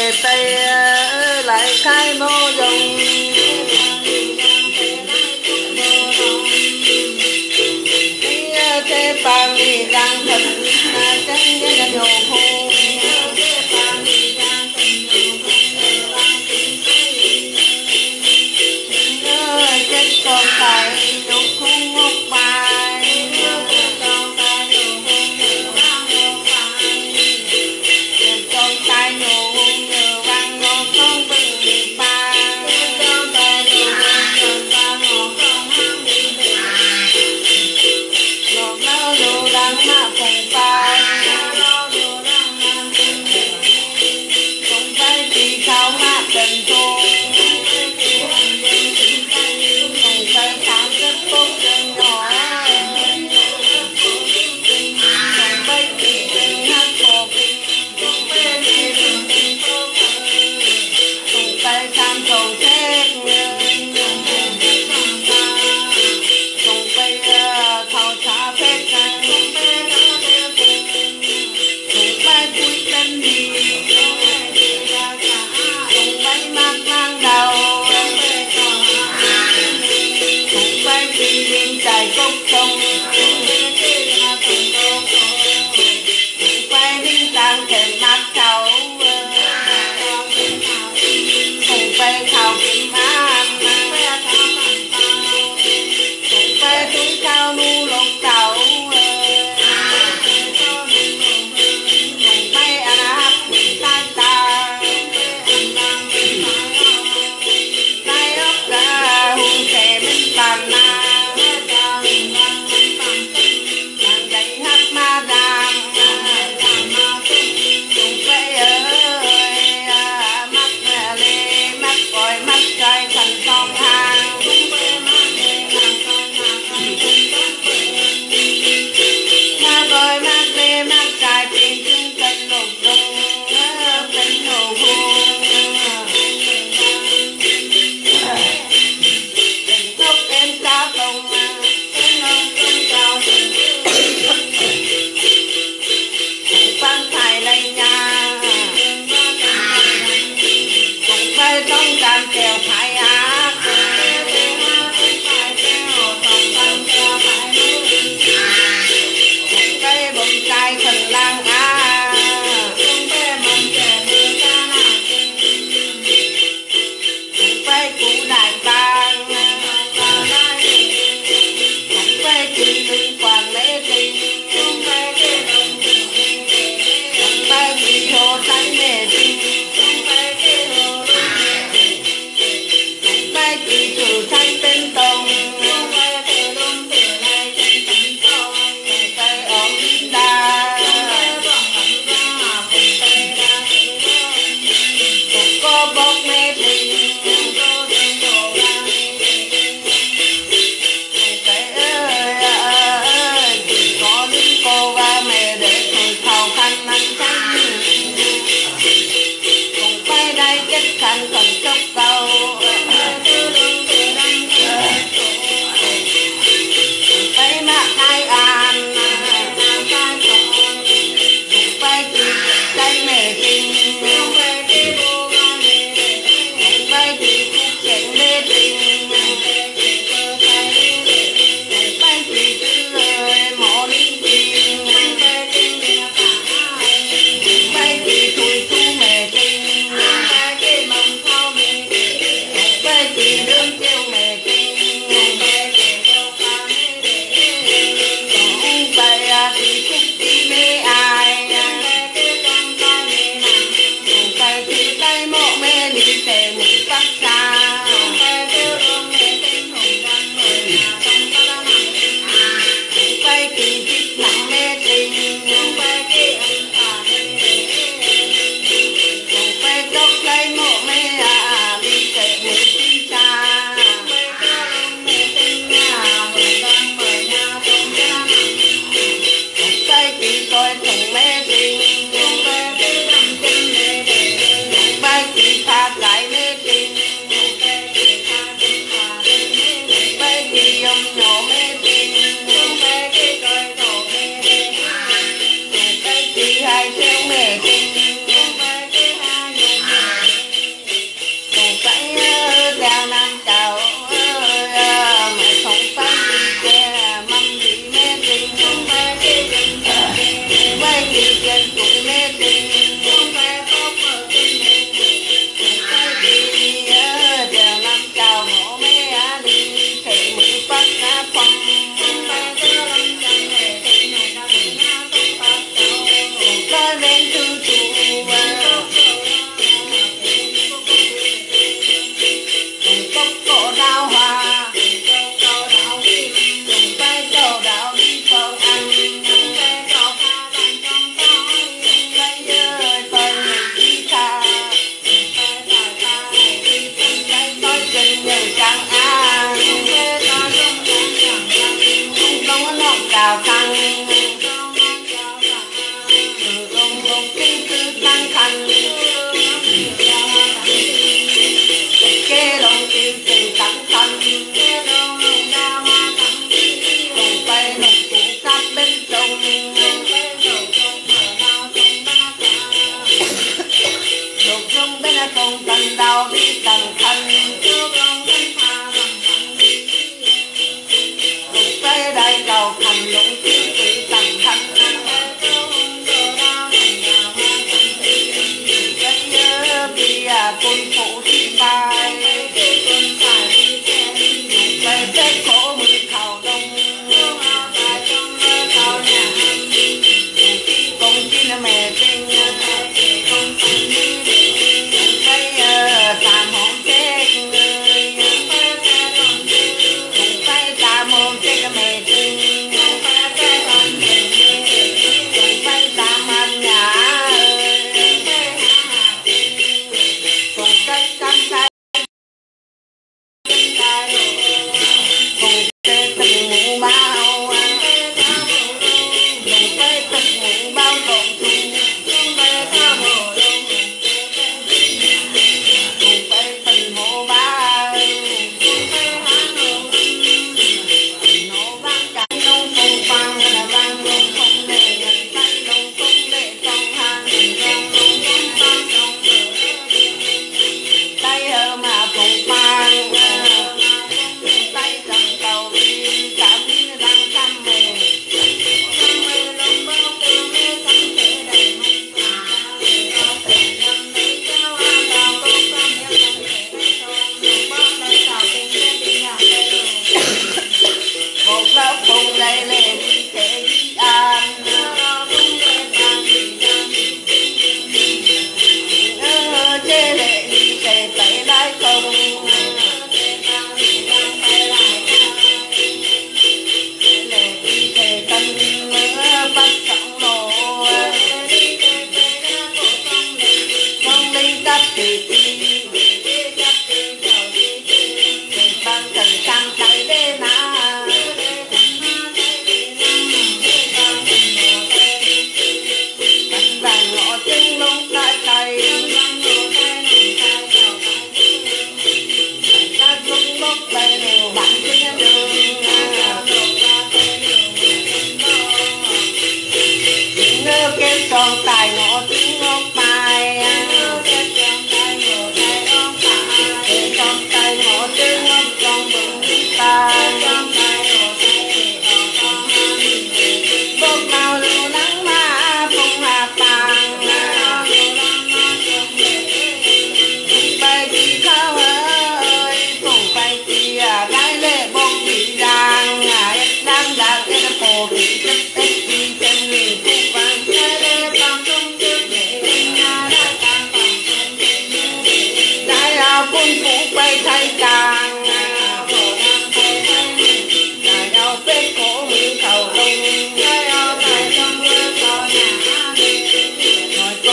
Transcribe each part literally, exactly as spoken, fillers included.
về tây lại khai mô dùng thế bằng đi đang thật chân nhân nhổ khô chết con tài nhổ khung ngốc bài con tài nhổ khung nhờ vang ngô không bình đi ba con tài nhổ khung nhờ vang ngô không hăng đi ba ngô nâu nhổ đang mạ phổ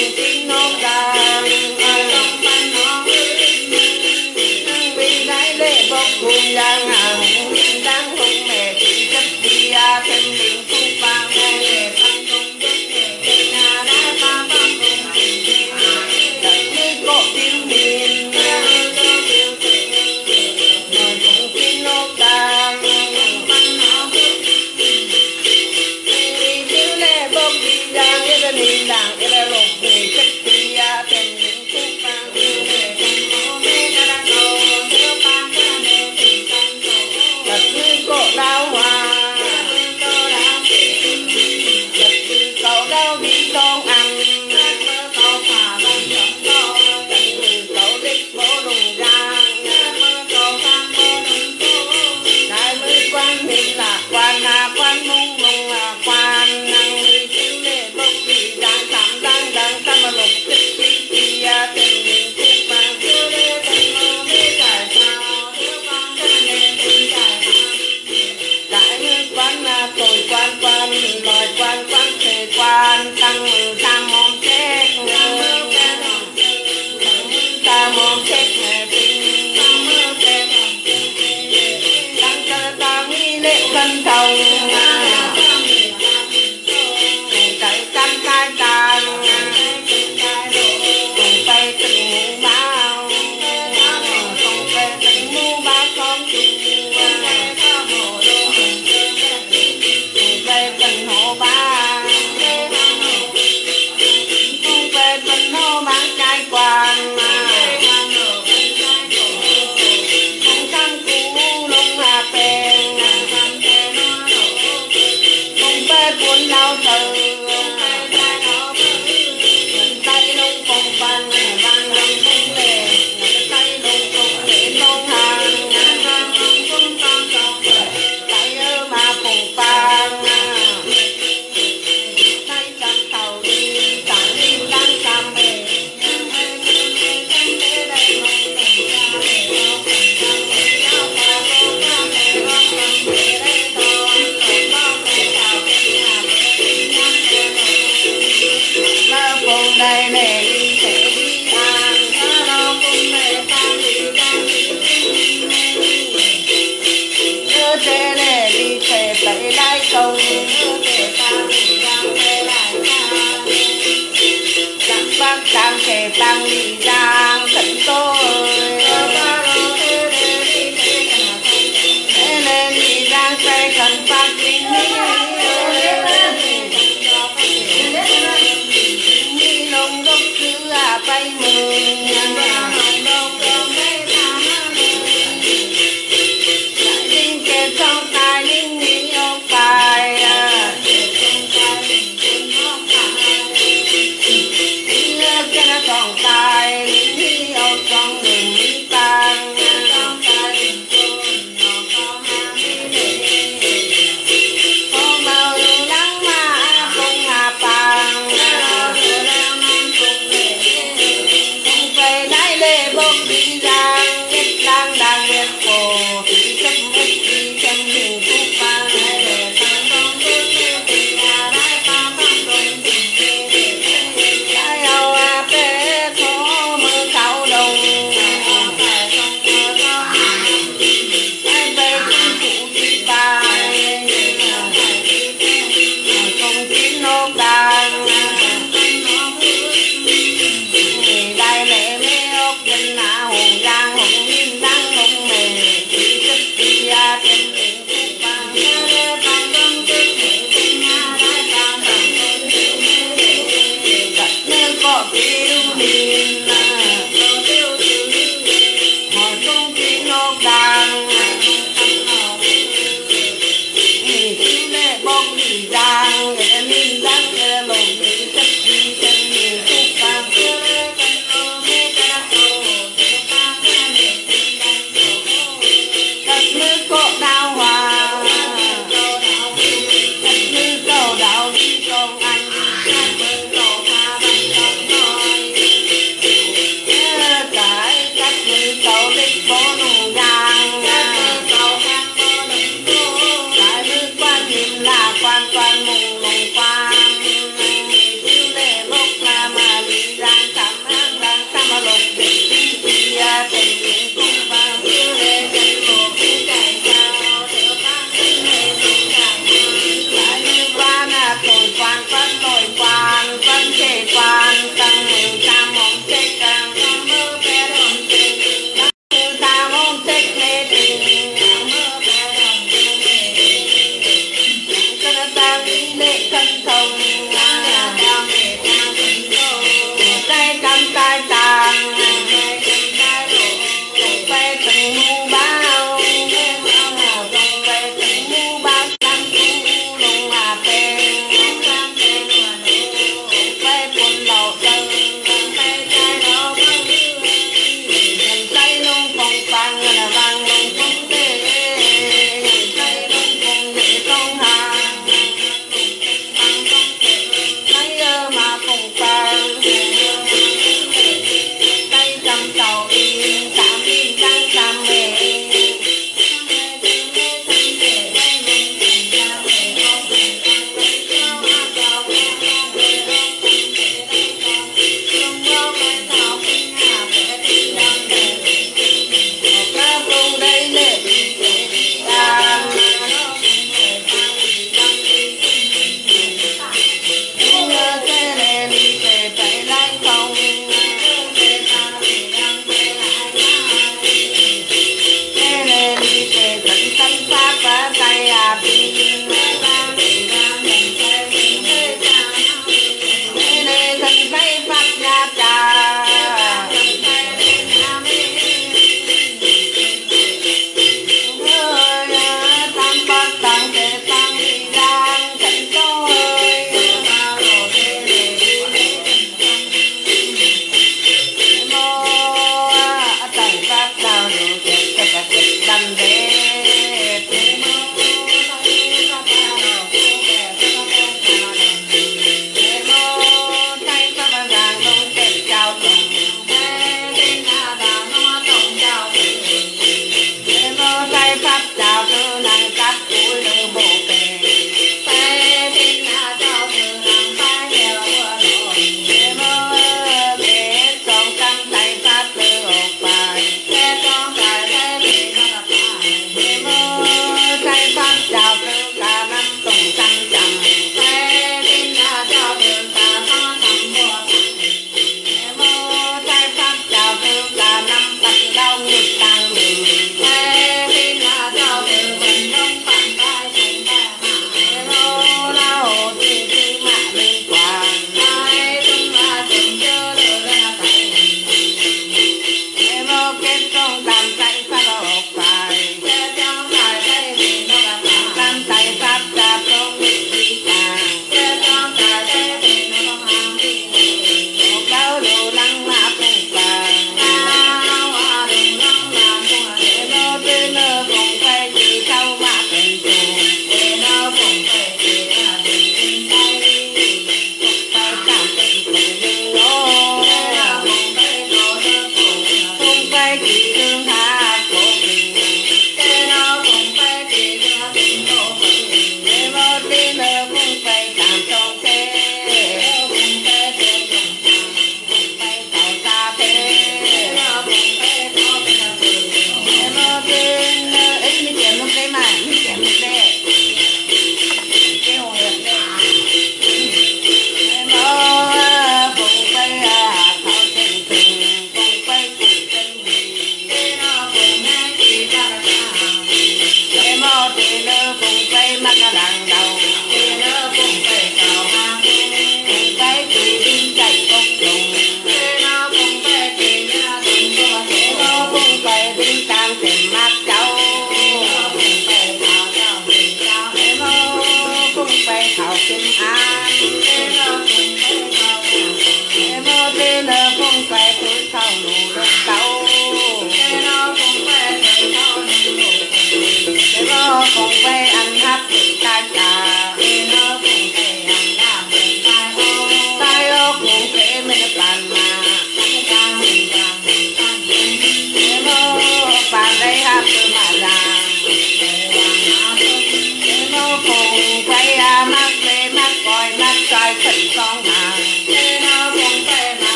tin nó càng vì đại lễ bốc cùng giang hàng đang hùng mẹ chỉ chất đi à thêm đình phúc ba mẹ để tăng công đức để nhà đã ba ba cùng đặt như cổ tiếng miền rồi cùng tin nó càng vì lễ bốc đi giang cái là đình đảng cái là lục để chất đi à thêm đình phúc ba mẹ cổ đau hòa cậu đau đi con ăn cậu phà bằng giọt to cậu đích bố đùng giang cậu khang bố đùng đại mươi quan hình là quan là quan mông mông là quan năng đi chữ lệ bốc đi giang tạm giang giang tâm lục tích đi đi tình hình phúc vàng thiếu lê tình mơ mê giải sao thiếu con thân nền tình giải đại như quan là tội quan quan lòi quan quan thể quan tăng mừng tam môn chết tam môn chết mẹ tinh tăng cơ ta nghi lễ cân thầu tại căn cai tàn cùng tay từng mũ bao cùng tay từng mũ bao con chung về tình hộ ba cùng về tình hộ bán trai quan cùng cam cú lung hà bèn cùng về cuốn lao từ tay lung cùng văn văn lung cùng lệ tay lung cùng lệ lung hàng tay ơ mà cùng pan đây mẹ đi sẽ đi ăn nó đâu cùng mẹ ta đi ăn nhớ thế này đi sẽ tới đây không nhớ thế ta đi ăn về lại ta chắc bác đang sẽ tăng đi giang thận tôi thế nên đi giang sẽ cần phát linh lông đốc cứ à bay mừng lông đốc đốc đại linh kề trong tai linh nghĩ ông phải nhớ cái nó trong tai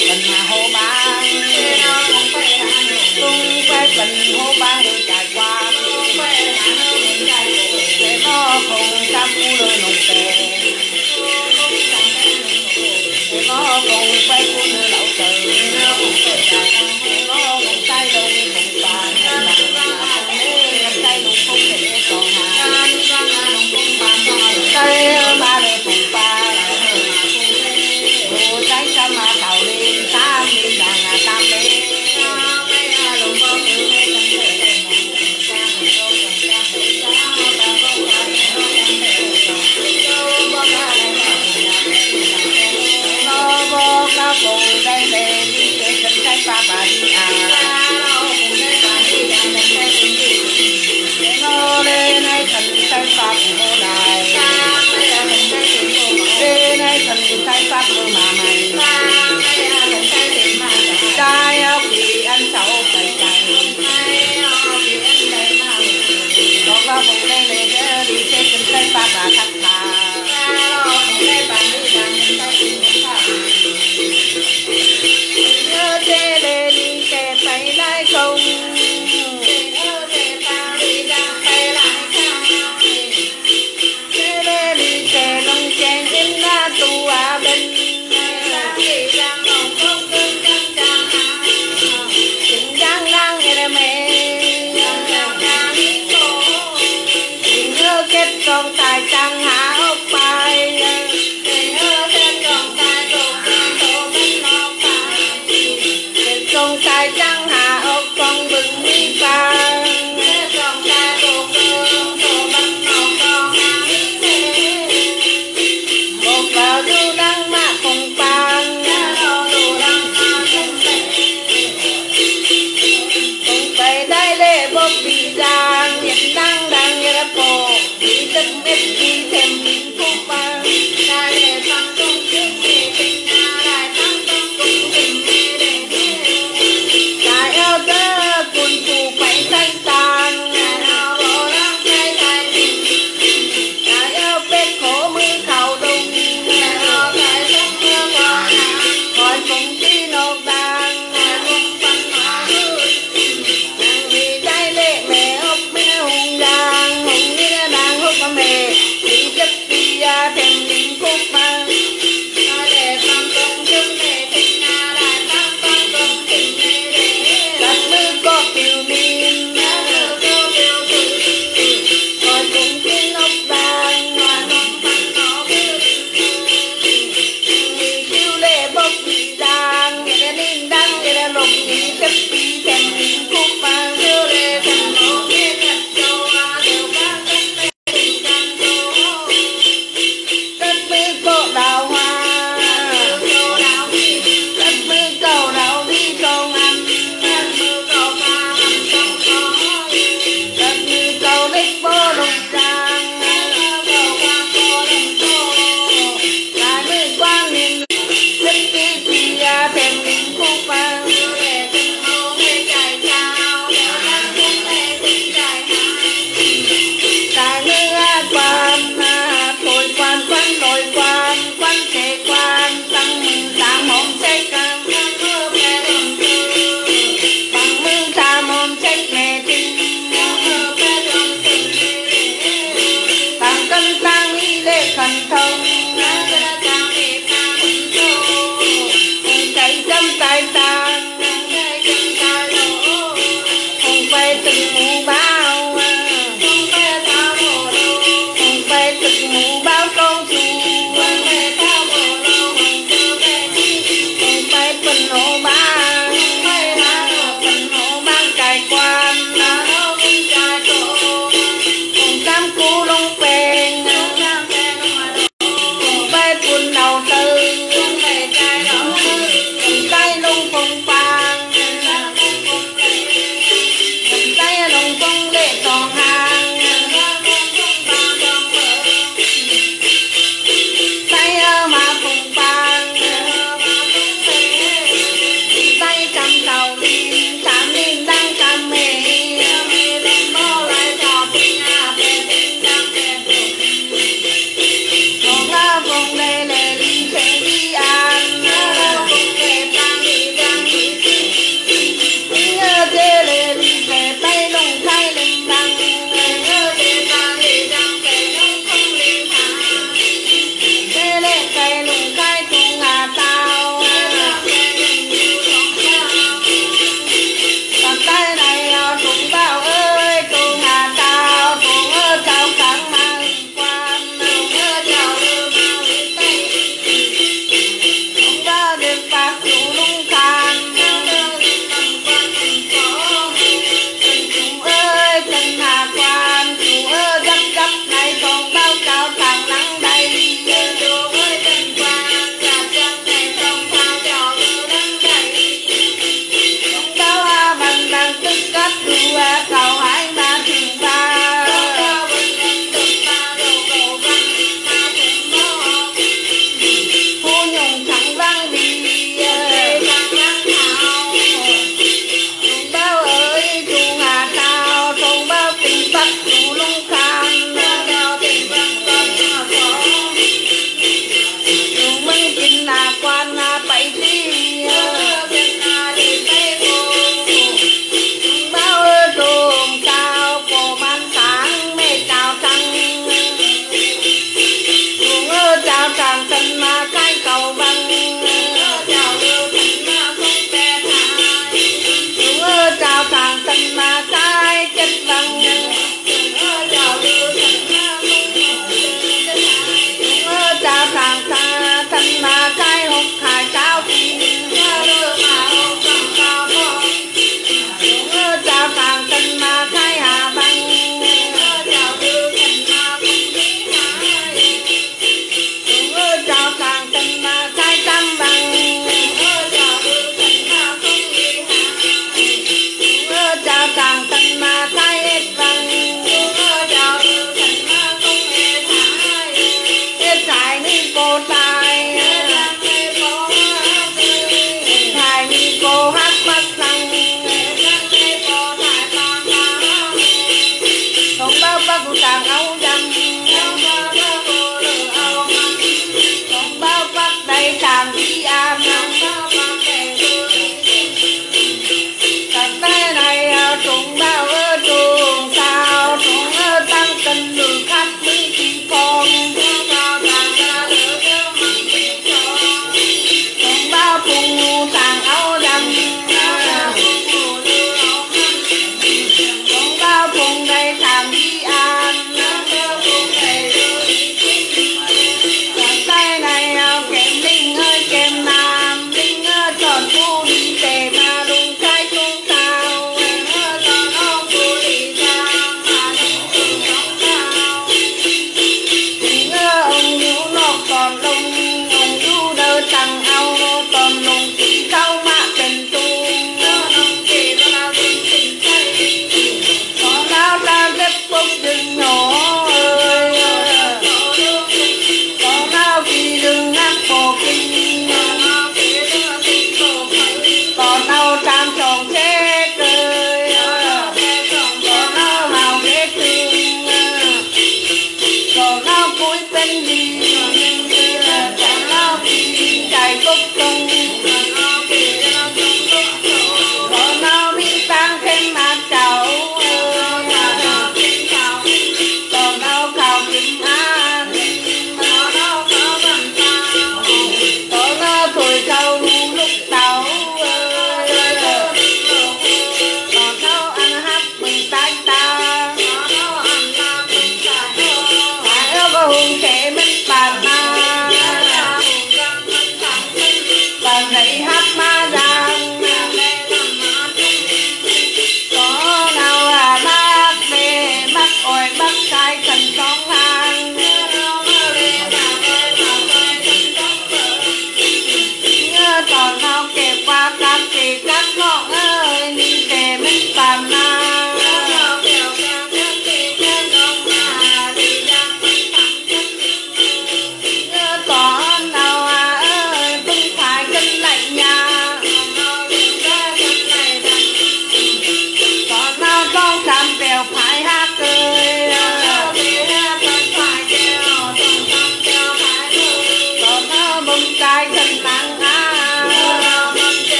bình hô ba tung quay bình hô ba người trải qua để nó cùng trăm u lời nồng tè để nó cùng quay u lời lẩu từ để nó cùng tay đồng cùng bàn tay đồng không thể còn hà tay ba lời cùng ba ô tay sa ma thảo lên tam lên đàng tam lên nó vô cao cùng đây lên đi chơi chân tay ba bà đi à nó lên hay thần tay ba của đài lên hay thần tay ba của mà mày trai ốc thì ăn sầu cày cày có bao vùng đây này đi chơi chân tay ba bà thắt thà nhớ thế để đi kề tay lại không thế để đi kề nông chèn in na tu à bên chính đang đang nghe mẹ nhớ kết con tài trang hạ ốc bài con tài trang hạ ốc con bừng đi ba một vào du đăng mạ cùng bàn cùng tay đây lệ bốc bị giang nhật đang đang như là bộ đi tức biết đi thêm mình phúc ba đại lệ tăng công chức thì tình nhà đại tăng công công tình mê để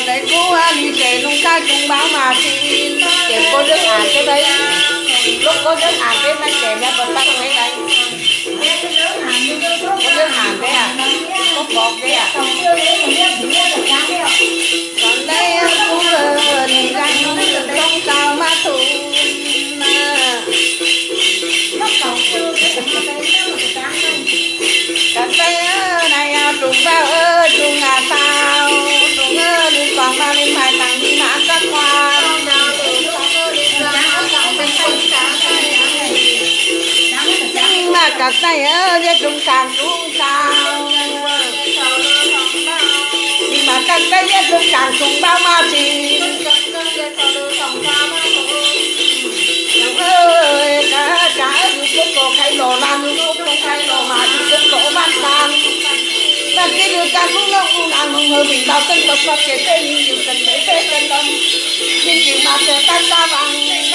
đấy cô đi về nông ca chung báo mà thì kèm cô đứa à cái đấy lúc cô đứa à cái này kèm ra còn tăng mấy đấy cô đứa hàn đấy à có bọt đấy à còn đây cô đi ra không sao mà thủ cả tay này trùng bao ơi trùng là sao trùng ơi đi còn ba lên hai tầng đi mã các khoa mà cả tay ơi đi trùng càng trùng sao đi mà cả tay đi trùng càng trùng bao mà thì ơi cả cả cứ có khai lò lan cứ có khai lò mà cứ có ban ban ban kia đưa ca cũng ngọc cũng đang mong mơ mình bao tân tộc phát triển tên nhiều cần phải phê tân đông nhưng chỉ mà sẽ tan ta vàng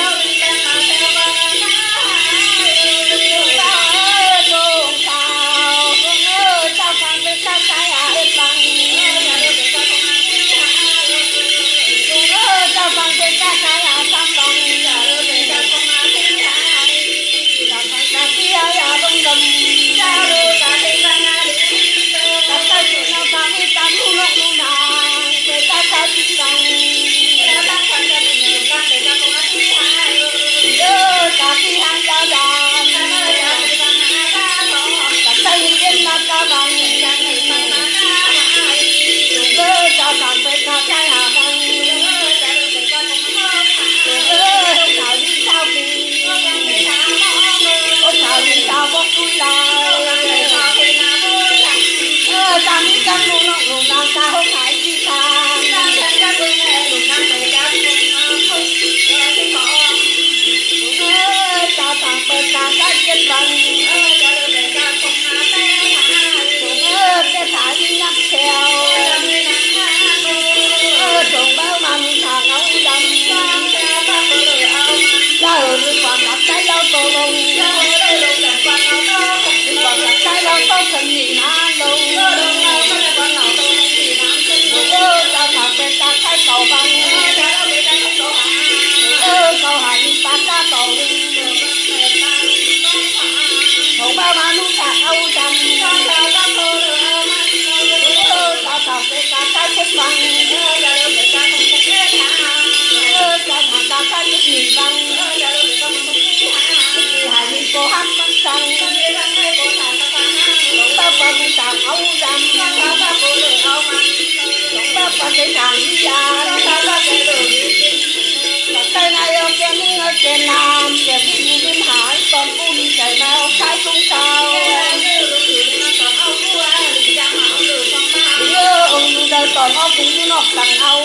còn nó cũng nó cần âu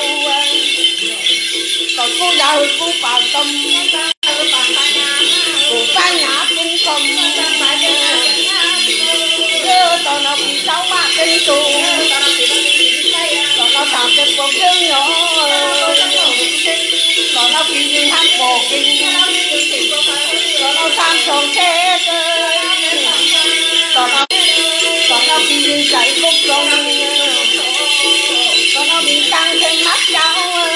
còn cô già thì cô bảo tâm cô ta nhã cũng không còn nó cũng cháu mà cây tù còn nó làm cái cuộc chơi nhỏ còn nó khi đi hát bò kinh còn nó sang tròn xe còn nó còn nó khi đi chạy khúc rong còn nó bị căng trên mắt cháu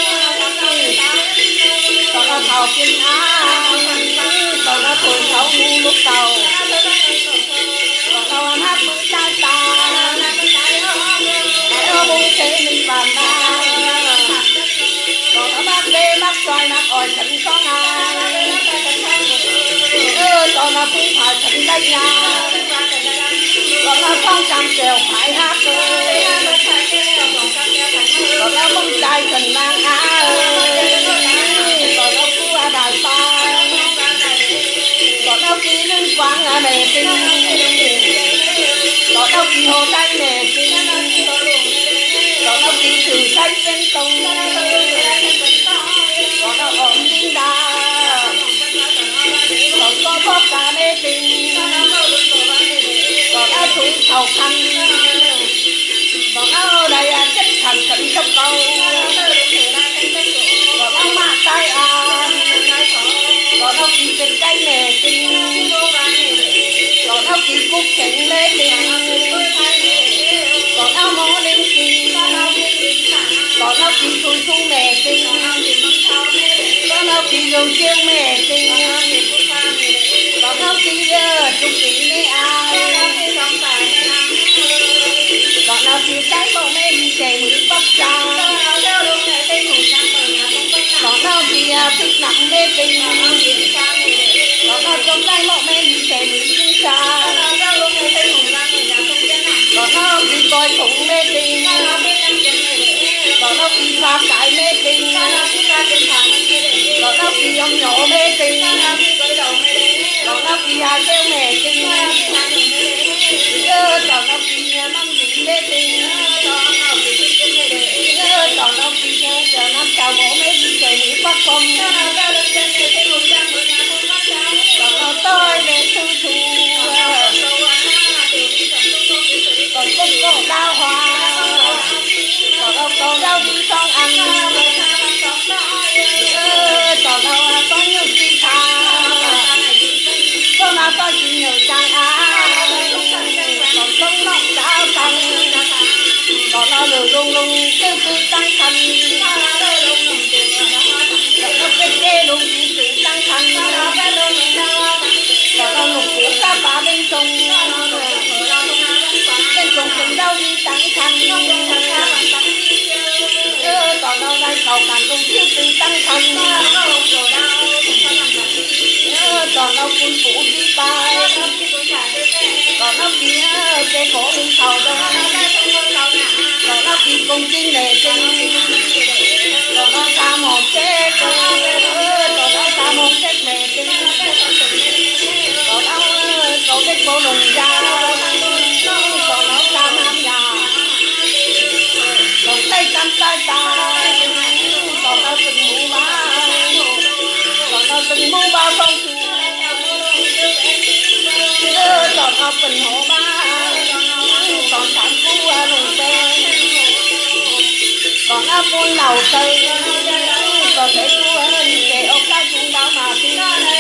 còn nó thầu kinh á còn nó thổi thấu ngu lúc đầu còn nó ăn hát với trái ta cái nó bung thế mình bàn ta còn nó bác đê bác xoay bác ỏi chân có ngang còn nó cũng phải chân đây nha còn nó không chẳng kèo phải hát còn nó không trai cần mang á còn nó cũng là đài pha còn nó ký lên quán là mẹ tinh còn nó ký hồ tay mẹ tinh còn nó ký từ xanh bên tông còn nó ổn tinh đà còn có thoát cả mẹ tinh còn nó thủ thầu khăn cùi su mẹ tình có nó kỳ gồng chiêu mẹ tình có nó kỳ chúc kỳ mẹ ai có nó kỳ trái bộ mẹ đi chạy mũi bắt cha có nó kỳ thích nặng mẹ tình có nó trong tay bộ mẹ đi chạy mũi chính cha có nó kỳ coi thủng mẹ tình có nó kỳ pha cải mê tình có nó kỳ ông nhỏ mê tình có nó kỳ hà kêu mẹ tình có nó kỳ năm vị mê tình có nó kỳ chờ năm chào bố mê đi trời mũi phát công có nó tôi mê thư thu còn cúc cổ đau hoa còn đâu có đâu đi xong ăn còn đâu có nhiều gì tha còn đâu có nhiều trang á còn sống nóc đau căng còn đâu lừa lung lung kêu cứ tăng thành còn đâu cái kê lung sự tăng thành còn đâu lục của các bà bên trong bên trong cùng đâu đi tăng thành còn đâu đây cầu càng công chiếu từ tăng thành còn đâu quân phủ đi tay còn đâu kia cái khổ bên thầu đâu còn đâu kia công chính lệ tinh còn đâu ta một chết còn đâu ta một chết mẹ tinh còn đâu cầu cái cô lùng ra còn đâu ta nam nhà còn tay cắm tay ta còn đâu từng mũ ba còn đâu từng mũ ba phong su còn đâu từng hổ ba còn sản phú lùng xe còn áp buôn lầu cây còn để chú đi kể ông cái chung bao mà xin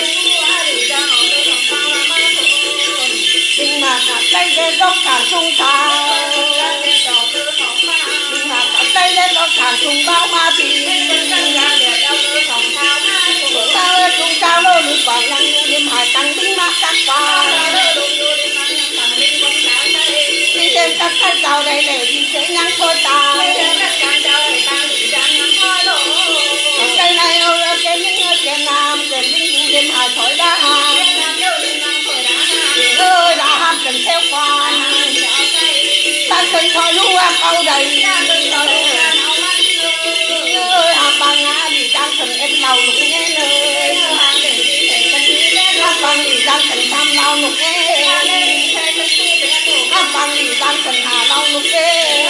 nhưng mà cả tay lên góc càng sung sao nhưng mà cả tay lên góc càng sung bao mà thì sao chung sao lô lụt quả nhăn đêm hải tăng binh mát các quả đi trên các cái tàu đây để đi sẽ nhắn thôi ta cái này ơi cái những cái nam cái những đêm hải thổi đá ơi đã hát cần theo qua ta từng thôi lúa câu đầy ơi à bà ngã đi đang cần em lâu lục nghe lời à bà đi đang cần tham lâu lục nghe à bà đi đang cần hà lâu lục nghe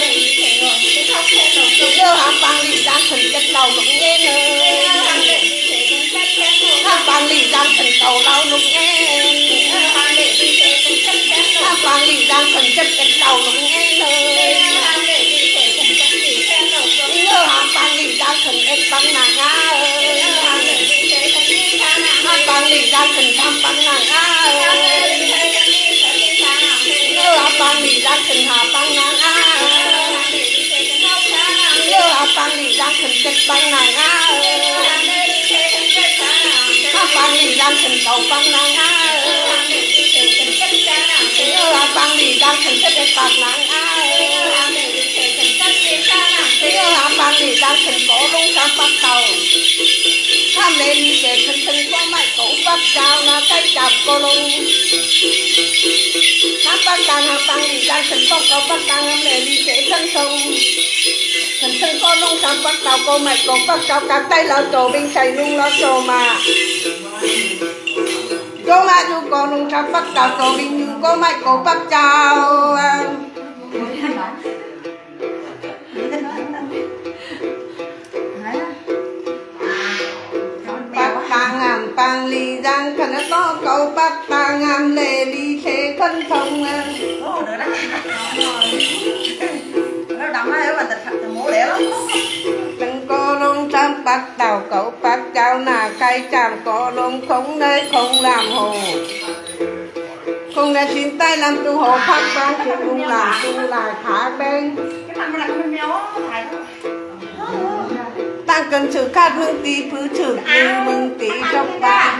ơ à bà đi đang cần chất lâu lục nghe lời à bà đi đang cần cầu lâu lục nghe à bà đi đang cần chất chất lâu lục nghe lời ơ à bà đi đang cần em bằng nàng á à bà đi đang cần tham bằng nàng á ơ à bà đi đang cần hà bằng nàng á ơ à bà đi đang cần chất bằng nàng á à bà đi đang cần cầu bằng nàng á ơ à bà đi đang cần chất bằng nàng á ơ à bà đi đang cần cổ lung sang bắt đầu tham lên đi về thân thân có mày cổ bắt chào là cái chạp cô lung tham bắt càng hàng tăng đi đang cần có cổ bắt càng ham lên đi về thân sâu thân thân có lung sang bắt đầu cô mày cổ bắt chào cả tay là trổ bên chạy lung là trổ mà cô mà dù có lung sang bắt đầu trổ bên như cô mày cổ bắt chào ngàn pang ly giang khẩn to cầu bát ta ngàn lệ ly thế thân không ô được đó nó đậm ấy mà thật thật mũ lẻ lắm đừng có lông trăm bắt đầu cậu bắt chào nà cây chạm có lông không nơi không làm hồ không để xin tay làm tu hồ phát quang thì cũng làm tu lại thả bên cái thằng này là con mèo thải tăng cần chữ khát mừng tí phứ chữ như mừng tí trong ba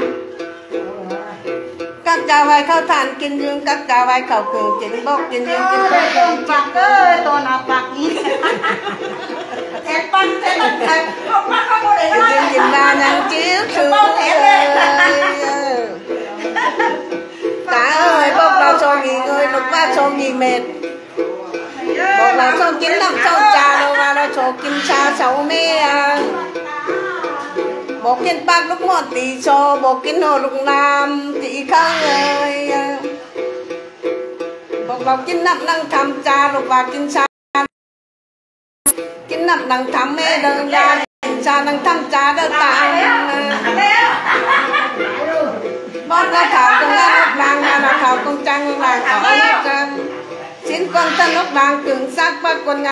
các cha vai khao than kinh dương các cha vai khao cường chính bốc kinh dương kinh bốc kinh bạc ơi tôi nào bạc gì thế băng thế băng thế không bạc không có để kinh dương kinh ba nhang chiếu sư ta ơi bốc vào cho nghỉ ngơi lúc ba cho nghỉ mệt bốc vào cho kín năm cho cha đâu mà nó cho kín cha cháu mê à bố kiến bác lúc một tí cho bố kiến hồ lúc nam tí không ơi bố bảo kiến nắp năng thăm cha lúc bà kiến cha kiến nắp năng thăm mê đơn ra kiến cha năng thăm cha đơn tàng bố nó thảo công an lúc làng mà nó thảo công trang lúc làng ở lúc xin con thân lúc làng cứng xác bác quân